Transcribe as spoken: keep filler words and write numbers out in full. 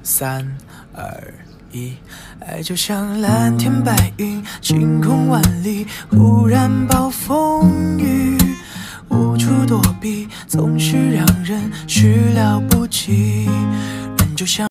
三二一，爱就像蓝天白云，晴空万里，忽然暴风雨，无处躲避，总是让人始料不及。人就像